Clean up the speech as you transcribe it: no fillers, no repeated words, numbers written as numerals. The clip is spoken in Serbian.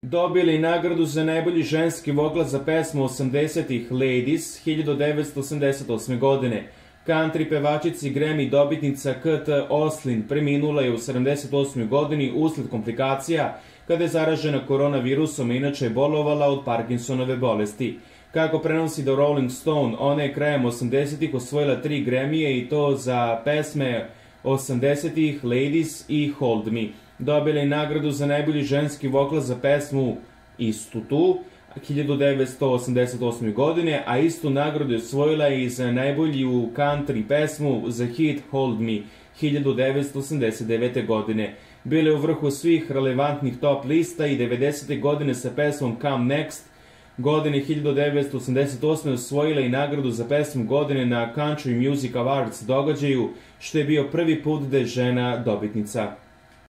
dobili nagradu za najbolji ženski vokal za pesmu 80-ih Ladies 1988. godine. Country pevačici Grammy dobitnica Kurt Oslin preminula je u 78. godini usled komplikacija kada je zaražena koronavirusom, inače je bolovala od Parkinsonove bolesti. Kako prenosi The Rolling Stone, ona je krajem 80-ih osvojila 3 Grammyje i to za pesme 80-ih Ladies i Hold Me. Dobila je nagradu za najbolji ženski vokal za pesmu istu tu 1988. godine, a istu nagradu je osvojila i za najbolju country pesmu za hit Hold Me 1989. godine. Bila je u vrhu svih relevantnih top lista i 90. godine sa pesmom Come Next. Godine 1988. osvojila i nagradu za pesmu godine na Country Music Awards događaju, što je bio prvi put da je žena dobitnica.